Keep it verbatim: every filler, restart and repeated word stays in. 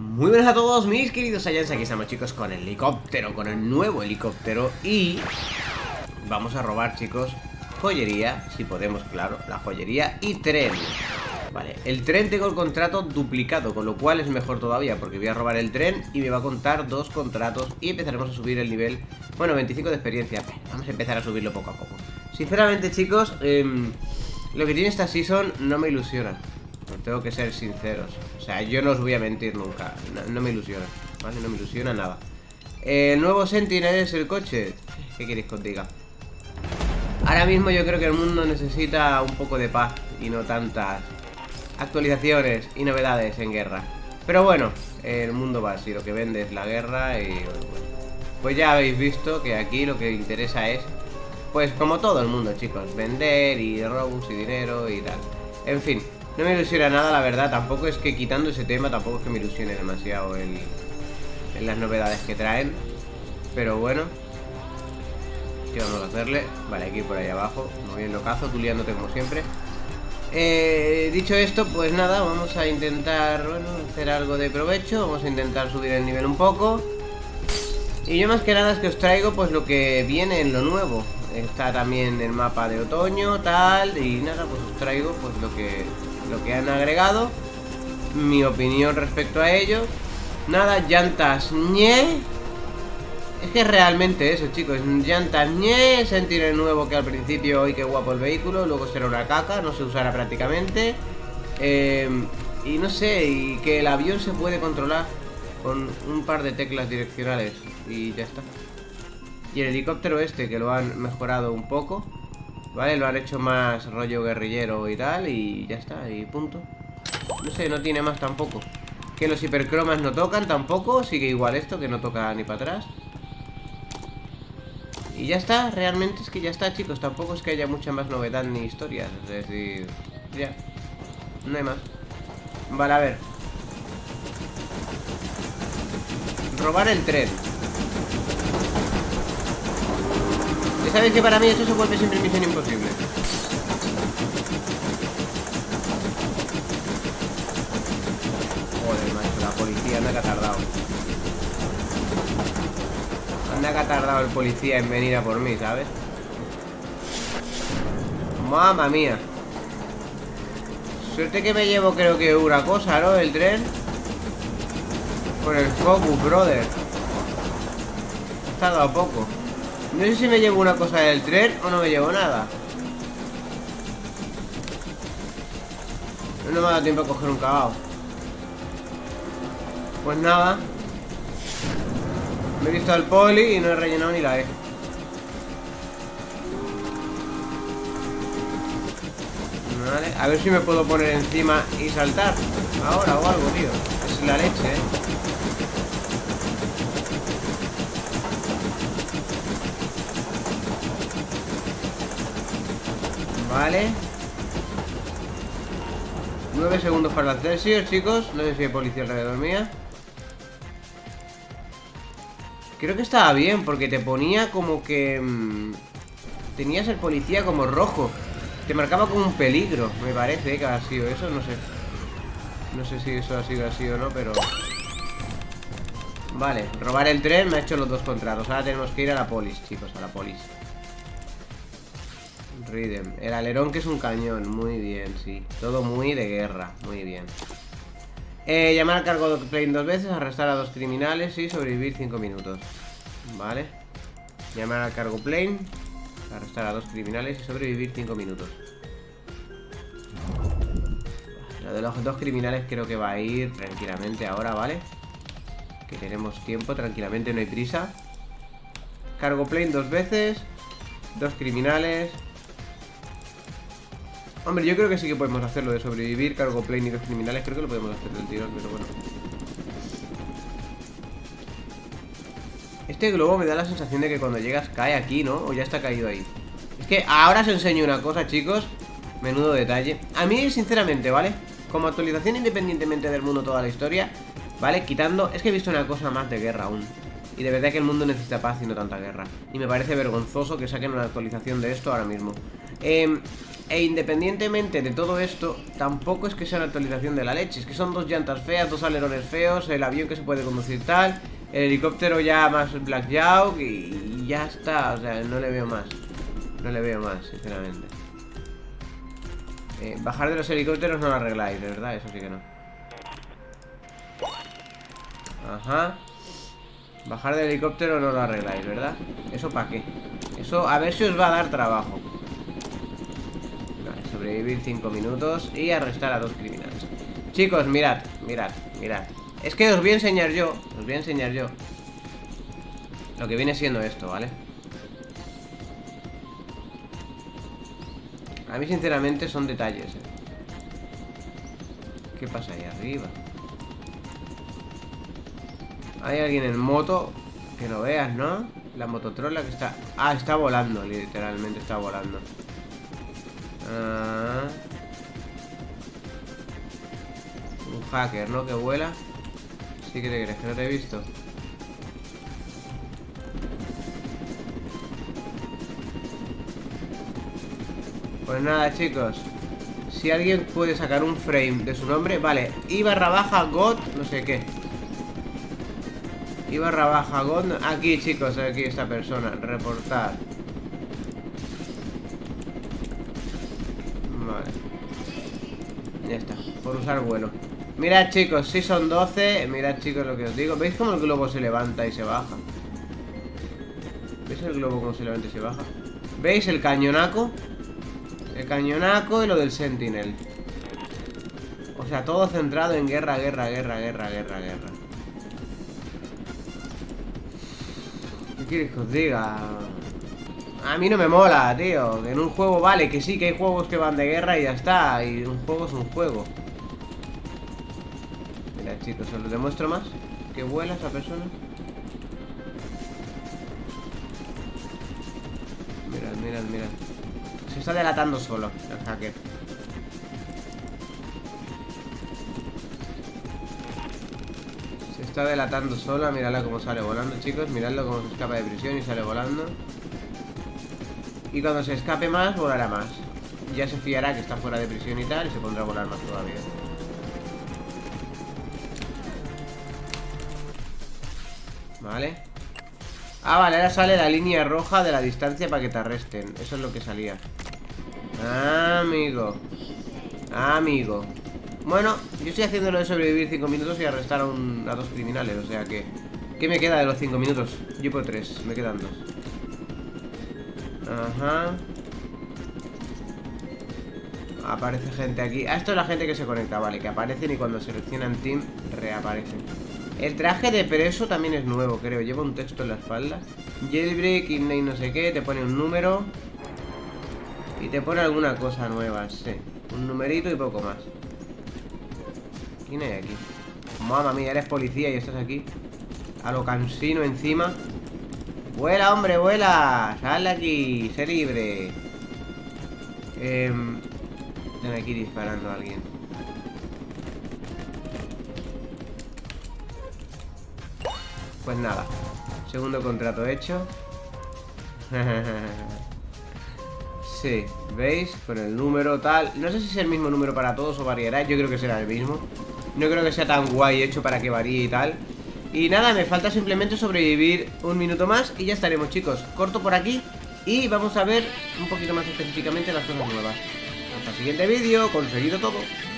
Muy buenas a todos mis queridos Saiyans, aquí estamos chicos con el helicóptero, con el nuevo helicóptero. Y vamos a robar chicos joyería, si podemos, claro, la joyería y tren. Vale, el tren tengo el contrato duplicado, con lo cual es mejor todavía, porque voy a robar el tren y me va a contar dos contratos y empezaremos a subir el nivel. Bueno, veinticinco de experiencia, vamos a empezar a subirlo poco a poco. Sinceramente chicos, eh, lo que tiene esta season no me ilusiona. Tengo que ser sinceros. O sea, yo no os voy a mentir nunca. No, no me ilusiona, ¿vale? No me ilusiona nada. eh, El nuevo Sentinel es el coche. ¿Qué queréis que os diga? Ahora mismo yo creo que el mundo necesita un poco de paz y no tantas actualizaciones y novedades en guerra. Pero bueno, el mundo va así. Lo que vende es la guerra y bueno, pues ya habéis visto que aquí lo que interesa es, pues como todo el mundo chicos, vender y robos y dinero y tal. En fin, no me ilusiona nada, la verdad. Tampoco es que quitando ese tema, tampoco es que me ilusione demasiado el, en las novedades que traen. Pero bueno, ¿qué vamos a hacerle? Vale, hay que ir por ahí abajo. Muy bien, locazo, tú liándote como siempre. eh, Dicho esto, pues nada, vamos a intentar, bueno, hacer algo de provecho. Vamos a intentar subir el nivel un poco. Y yo más que nada es que os traigo pues lo que viene en lo nuevo. Está también el mapa de otoño, tal. Y nada, pues os traigo pues lo que... lo que han agregado, mi opinión respecto a ello. Nada, llantas ñe. Es que es realmente eso, chicos. Llantas ñe, Sentinel nuevo que al principio, hoy qué guapo el vehículo, luego será una caca, no se usará prácticamente. eh, Y no sé, y que el avión se puede controlar con un par de teclas direccionales y ya está. Y el helicóptero este, que lo han mejorado un poco, vale, lo han hecho más rollo guerrillero y tal, y ya está, y punto. No sé, no tiene más tampoco. Que los hipercromas no tocan tampoco, sigue igual esto, que no toca ni para atrás. Y ya está, realmente es que ya está, chicos. Tampoco es que haya mucha más novedad ni historias, es decir, ya, no hay más. Vale, a ver. Robar el tren. Ya sabéis que para mí eso se vuelve siempre misión imposible. Joder, macho, la policía anda que ha tardado. Anda que ha tardado el policía en venir a por mí, ¿sabes? Mamma mía. Suerte que me llevo, creo que una cosa, ¿no? El tren. Con el Focus, brother. Ha tardado poco. No sé si me llevo una cosa del tren o no me llevo nada. No me ha dado tiempo a coger un cagao. Pues nada. Me he visto al poli y no he rellenado ni la E. Vale, a ver si me puedo poner encima y saltar ahora o algo, tío. Es la leche, eh. Vale. nueve segundos para el Celsius, chicos. No sé si hay policía alrededor mía. Creo que estaba bien, porque te ponía como que... Mmm, tenías el policía como rojo. Te marcaba como un peligro, me parece que ha sido eso, no sé. No sé si eso ha sido así o no, pero... Vale, robar el tren me ha hecho los dos contratos. Ahora tenemos que ir a la polis, chicos, a la polis. Rhythm. El alerón que es un cañón. Muy bien, sí. Todo muy de guerra. Muy bien. eh, Llamar al cargo plane dos veces. Arrestar a dos criminales y sobrevivir cinco minutos. Vale. Llamar al cargo plane. Arrestar a dos criminales y sobrevivir cinco minutos. Lo de los dos criminales creo que va a ir tranquilamente ahora, ¿vale? Que tenemos tiempo, tranquilamente, no hay prisa. Cargo plane dos veces. Dos criminales. Hombre, yo creo que sí que podemos hacerlo de sobrevivir, cargo plane y dos criminales. Creo que lo podemos hacer del tirón, pero bueno. Este globo me da la sensación de que cuando llegas cae aquí, ¿no? O ya está caído ahí. Es que ahora os enseño una cosa, chicos. Menudo detalle. A mí, sinceramente, ¿vale? Como actualización independientemente del mundo, toda la historia, ¿vale? Quitando... Es que he visto una cosa más de guerra aún. Y de verdad que el mundo necesita paz y no tanta guerra. Y me parece vergonzoso que saquen una actualización de esto ahora mismo. Eh... E independientemente de todo esto, tampoco es que sea una actualización de la leche. Es que son dos llantas feas, dos alerones feos, el avión que se puede conducir tal, el helicóptero ya más blackjack y ya está. O sea, no le veo más. No le veo más, sinceramente. eh, Bajar de los helicópteros no lo arregláis, de verdad, eso sí que no. Ajá. Bajar del helicóptero no lo arregláis, ¿verdad? ¿Eso para qué? Eso a ver si os va a dar trabajo. Vale, sobrevivir cinco minutos y arrestar a dos criminales. Chicos, mirad, mirad, mirad. Es que os voy a enseñar yo Os voy a enseñar yo lo que viene siendo esto, ¿vale? A mí sinceramente son detalles, ¿eh? ¿Qué pasa ahí arriba? Hay alguien en moto. Que no veas, ¿no? La mototrola que está... Ah, está volando, literalmente está volando. Ah. Un hacker, ¿no? Que vuela. Sí que te crees, que no te he visto. Pues nada, chicos. Si alguien puede sacar un frame de su nombre. Vale, I barra baja God, no sé qué. I barra baja God. Aquí, chicos, aquí esta persona. Reportar. Vale. Ya está, por usar vuelo. Mirad, chicos, si son doce. Mirad, chicos, lo que os digo. ¿Veis cómo el globo se levanta y se baja? ¿Veis el globo cómo se levanta y se baja? ¿Veis el cañonaco? El cañonaco y lo del Sentinel. O sea, todo centrado en guerra, guerra, guerra, guerra, guerra, guerra. ¿Qué quieres que os diga? A mí no me mola, tío. En un juego vale, que sí, que hay juegos que van de guerra y ya está. Y un juego es un juego. Mira, chicos, os lo demuestro más. Que vuela esa persona. Mirad, mirad, mirad. Se está delatando solo el hacker. Se está delatando sola. Miradla cómo sale volando, chicos. Miradlo cómo se escapa de prisión y sale volando. Y cuando se escape más, volará más. Ya se fiará que está fuera de prisión y tal. Y se pondrá a volar más todavía. Vale. Ah, vale, ahora sale la línea roja de la distancia para que te arresten. Eso es lo que salía. Ah, amigo. Ah, amigo. Bueno, yo estoy haciéndolo de sobrevivir cinco minutos y arrestar a, un, a dos criminales. O sea que... ¿Qué me queda de los cinco minutos? Yo por tres, me quedan dos. Ajá. Aparece gente aquí. Ah, esto es la gente que se conecta, vale. Que aparecen y cuando seleccionan team reaparecen. El traje de preso también es nuevo, creo. Lleva un texto en la espalda. Jailbreak, Innate no sé qué. Te pone un número. Y te pone alguna cosa nueva, sí. Un numerito y poco más. ¿Quién hay aquí? Mamma mía, eres policía y estás aquí. A lo cansino encima. ¡Vuela, hombre, vuela! ¡Sal de aquí! ¡Sé libre! Eh... Están aquí disparando a alguien. Pues nada. Segundo contrato hecho. Sí, ¿veis? Con el número tal. No sé si es el mismo número para todos o variará. Yo creo que será el mismo. No creo que sea tan guay hecho para que varíe y tal. Y nada, me falta simplemente sobrevivir un minuto más y ya estaremos, chicos. Corto por aquí y vamos a ver un poquito más específicamente las cosas nuevas. Hasta el siguiente vídeo, conseguido todo.